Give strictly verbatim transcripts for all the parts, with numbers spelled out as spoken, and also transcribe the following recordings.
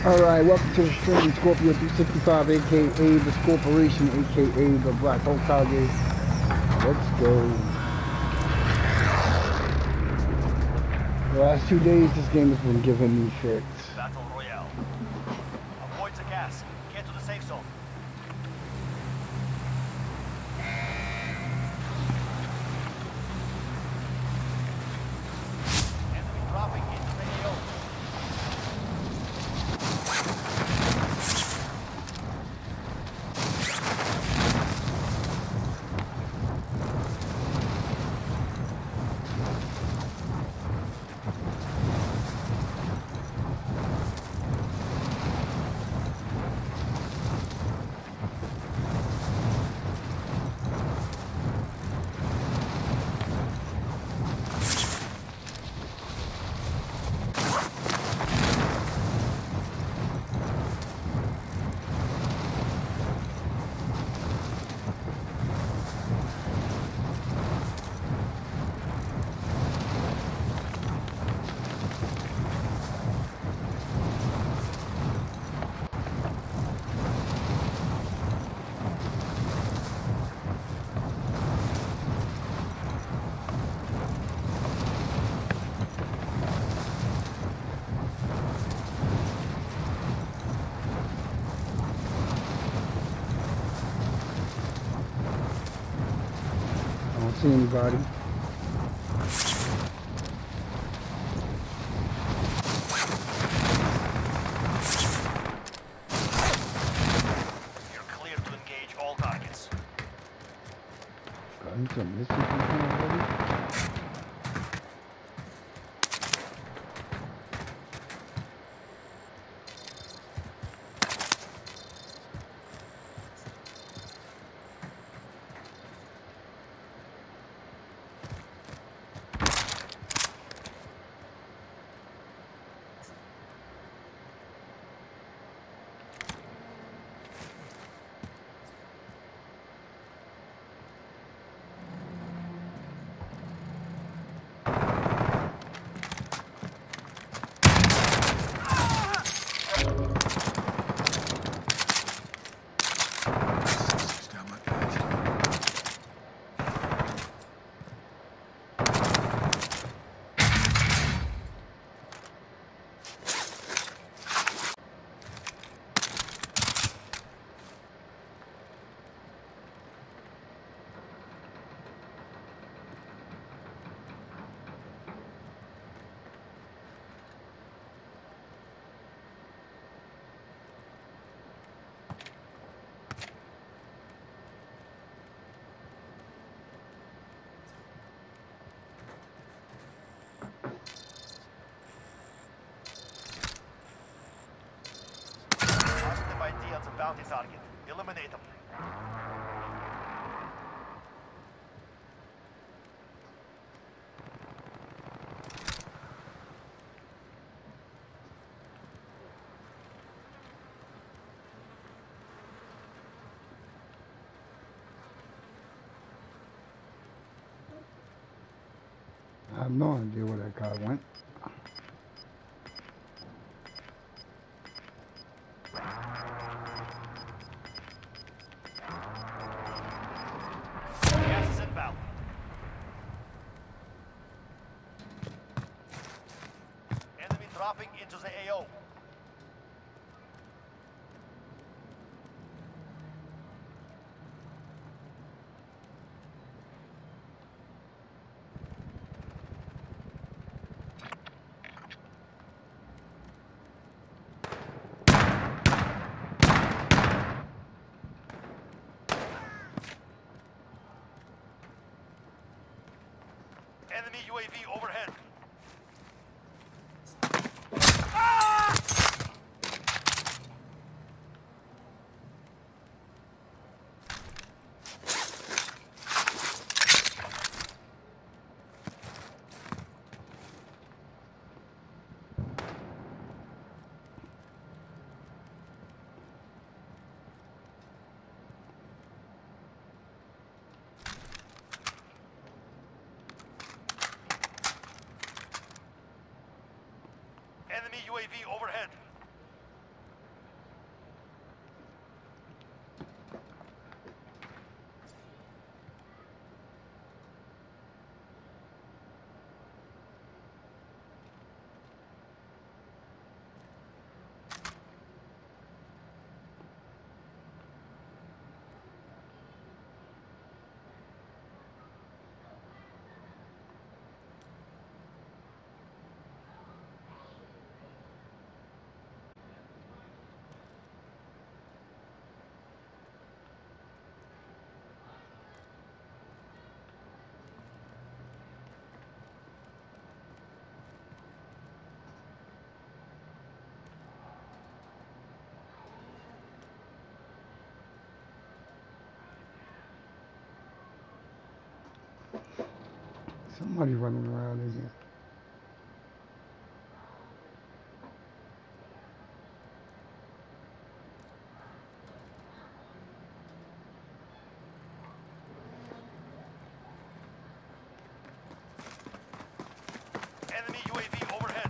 Alright, welcome to the stream, Scorpio three sixty-five, a k a the Scorporation, a k a the Black Hole Target. Let's go. The last two days, this game has been giving me fits. Battle Royale. Avoid the gas. Get to the safe zone. Enemy dropping into the A O. I don't see anybody. You're clear to engage all targets. Got into a mission something already? Positive I D on the bounty target. Eliminate them. I have no idea where that guy went. Gas is inbound. Enemy dropping into the A O. Enemy U A V overhead. Ah! Enemy U A V overhead. Somebody running around in here. Enemy U A V overhead.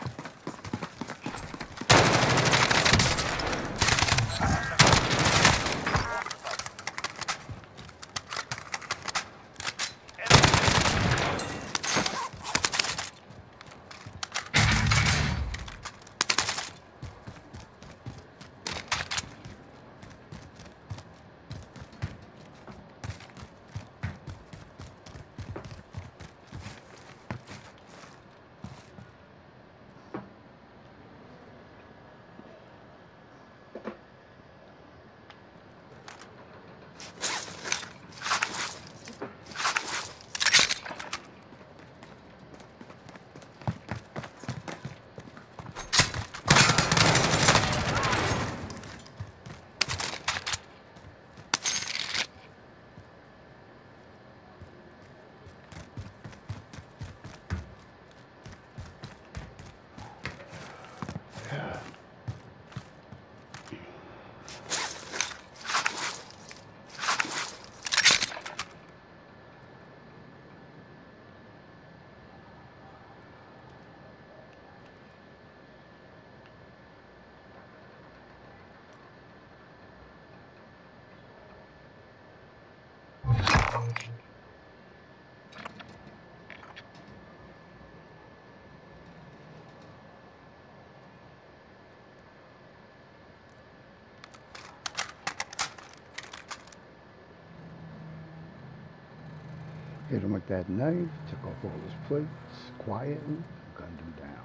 Hit him with that knife, took off all his plates, quietly, gunned him down.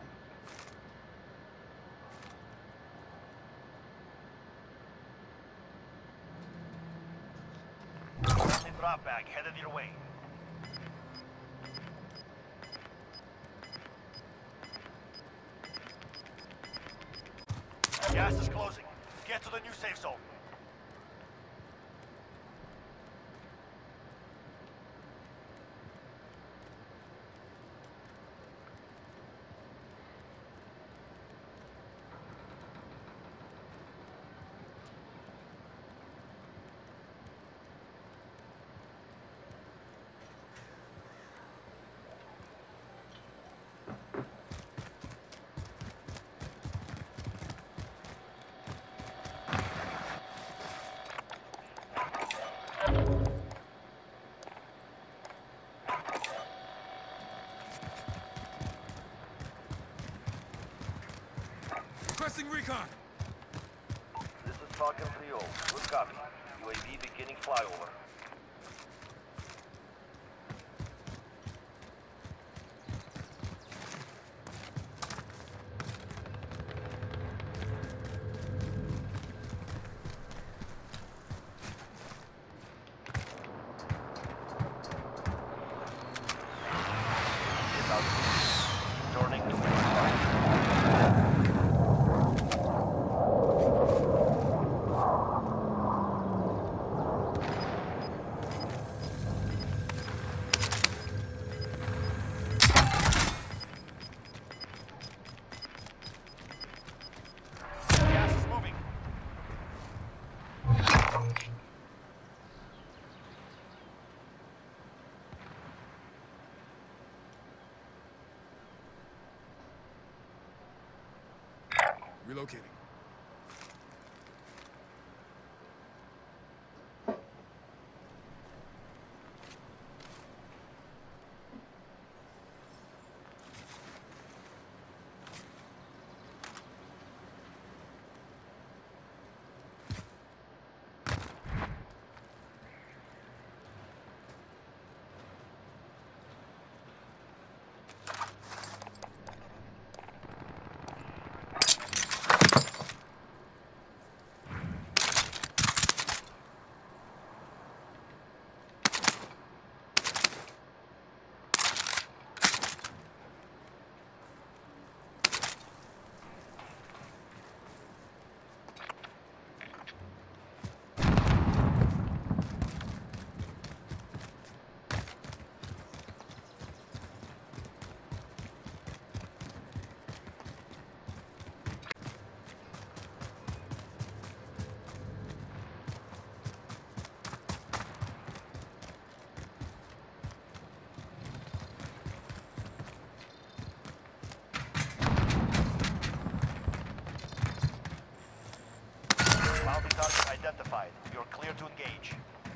Friendly drop bag headed your way. Gas is closing. Get to the new safe zone. Requesting recon. This is Falcon three oh. Good copy. U A V beginning flyover. Turning to gas is moving. Relocating. identified. You're clear to engage.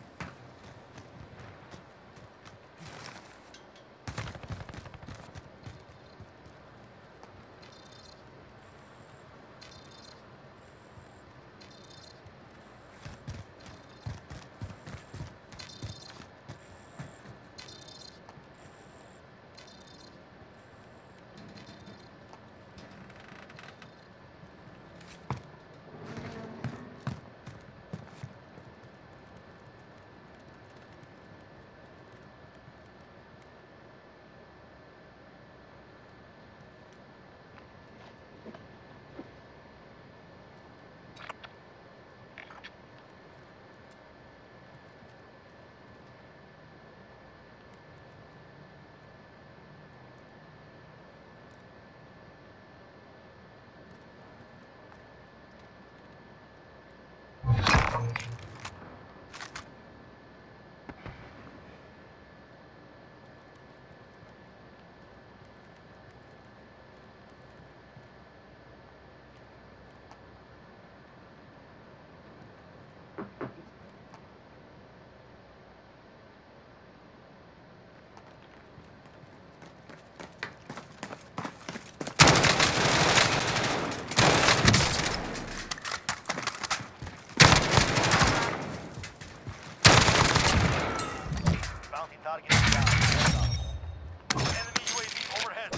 Target is down. Enemy U A V overhead.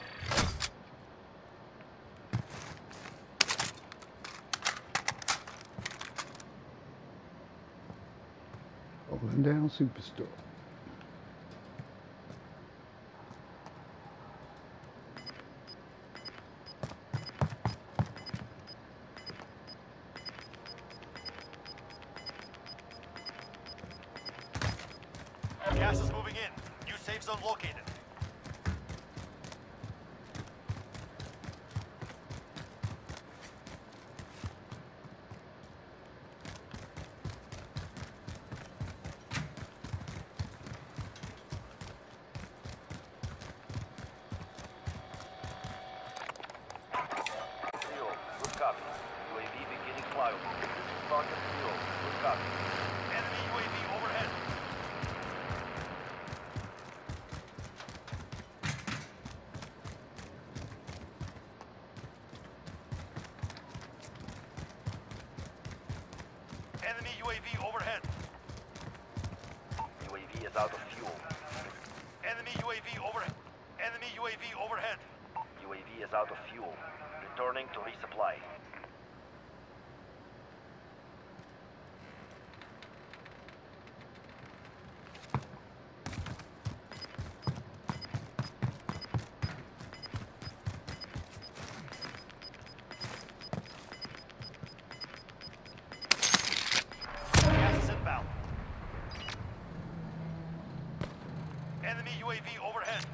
Holding down Superstore. Gas is moving in. New safe zone located. Trio, good copy. U A V beginning flyover. This is Falcon Trio, good copy. Enemy U A V overhead. Enemy U A V overhead. U A V is out of fuel. Enemy U A V overhead. Enemy U A V overhead. U A V is out of fuel. Returning to resupply. Gas is inbound. Enemy U A V overhead.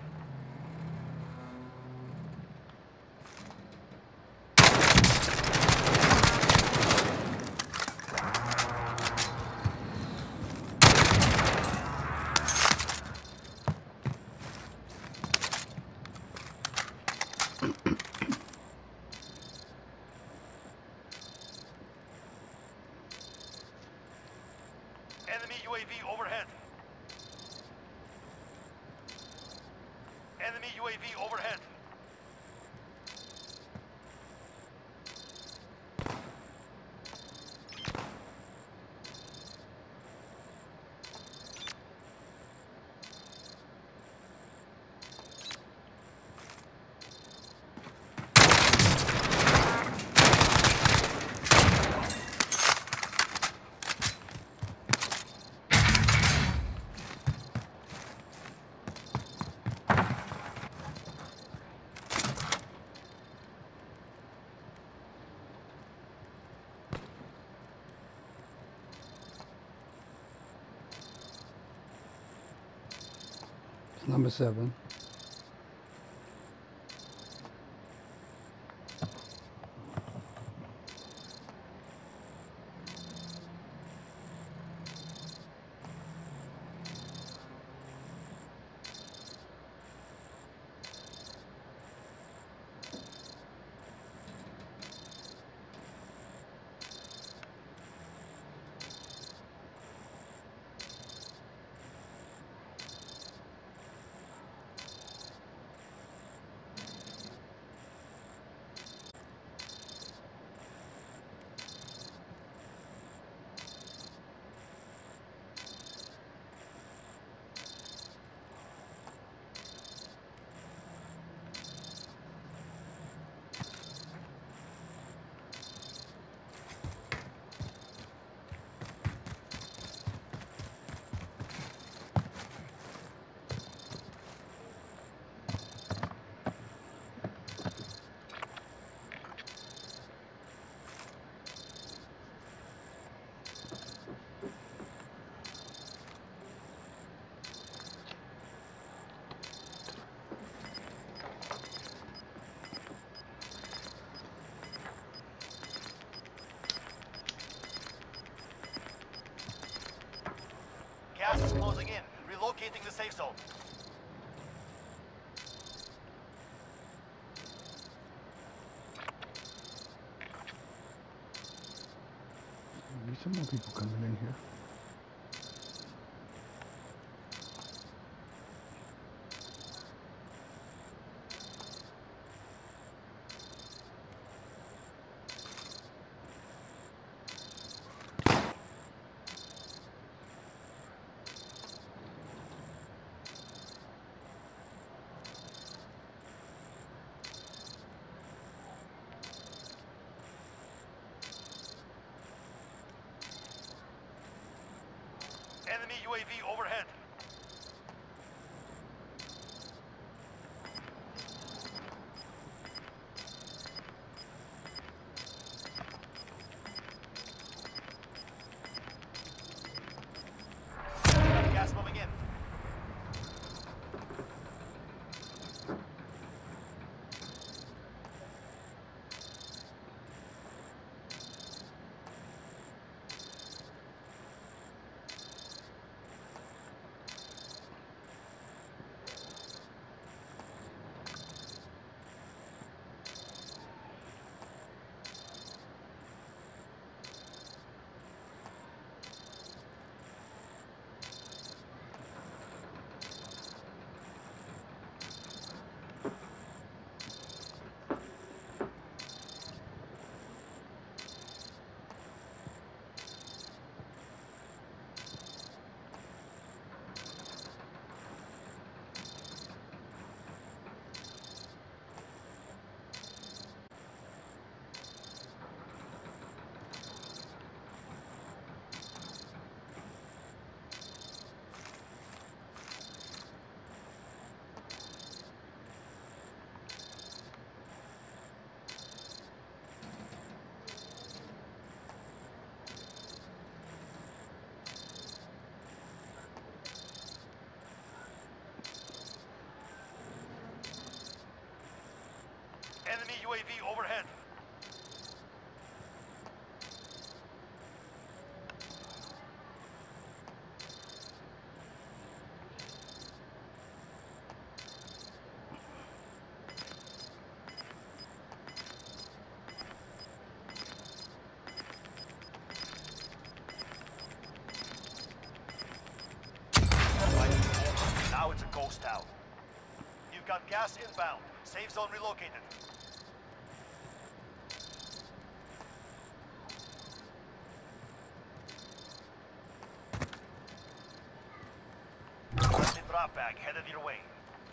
Enemy U A V overhead. Enemy U A V overhead. Number seven. be some more people coming in here. Enemy U A V overhead. Got gas moving in. Enemy U A V overhead. Now it's a ghost town. You've got gas inbound. Safe zone relocated. Friendly drop bag headed your way.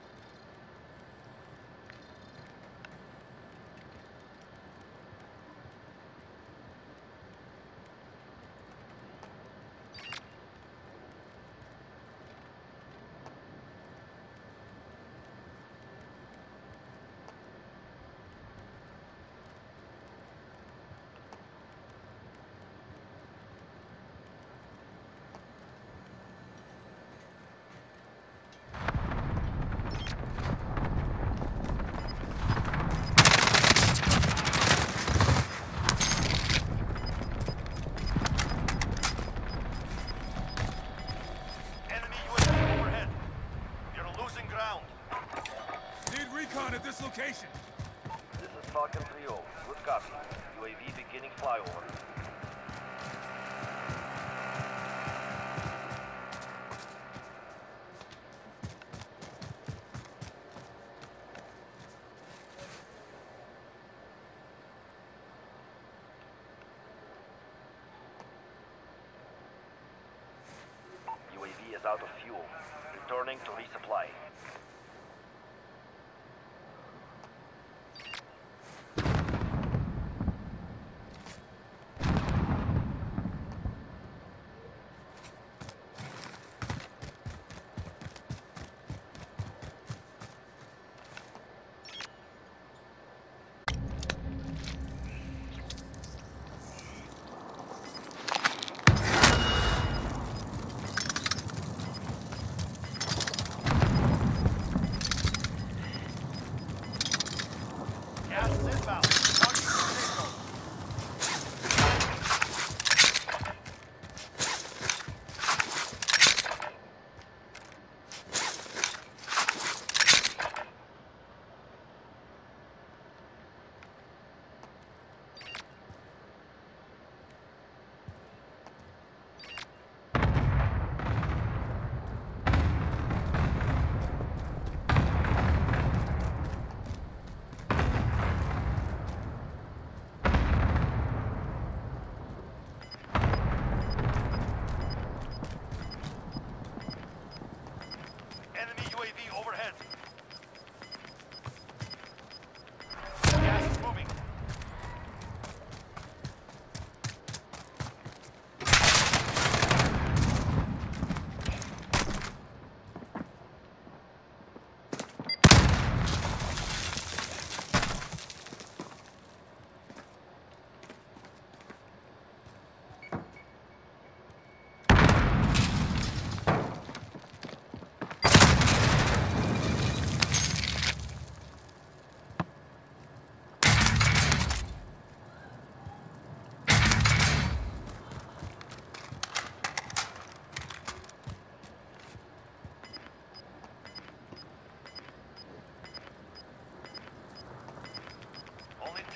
At this location. This is Falcon three oh. Good copy. U A V beginning flyover. U A V is out of fuel. Returning to resupply.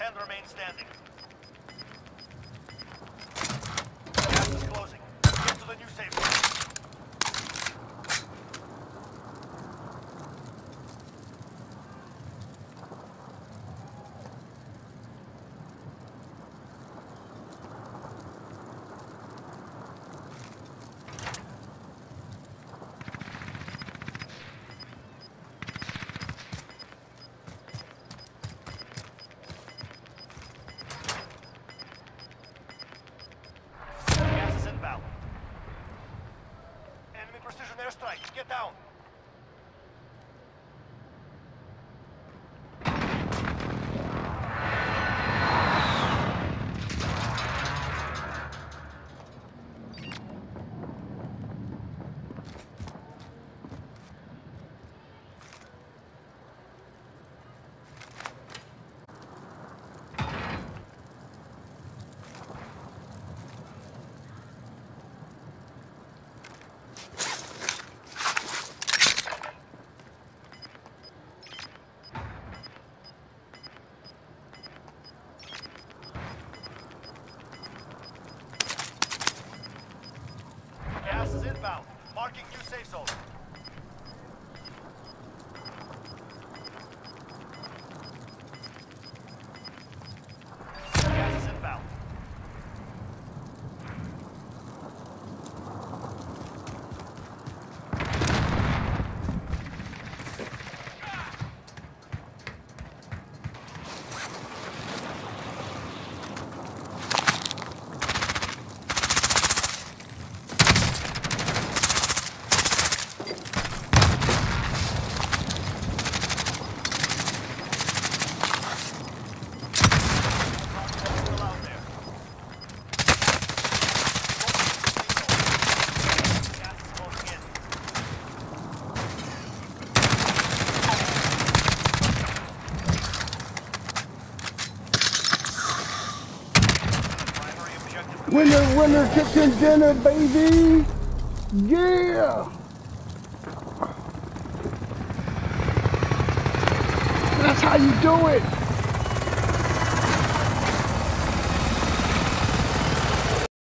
ten remain standing. Gas is closing. Get to the new safe zone. Gas is inbound. Enemy precision airstrike. Get down. Gas is inbound. Marking new safe zone. Gas is inbound. Still out there. Gas is closing in. Primary objective. Winner, winner, chicken dinner, baby! Yeah! That's how you do it!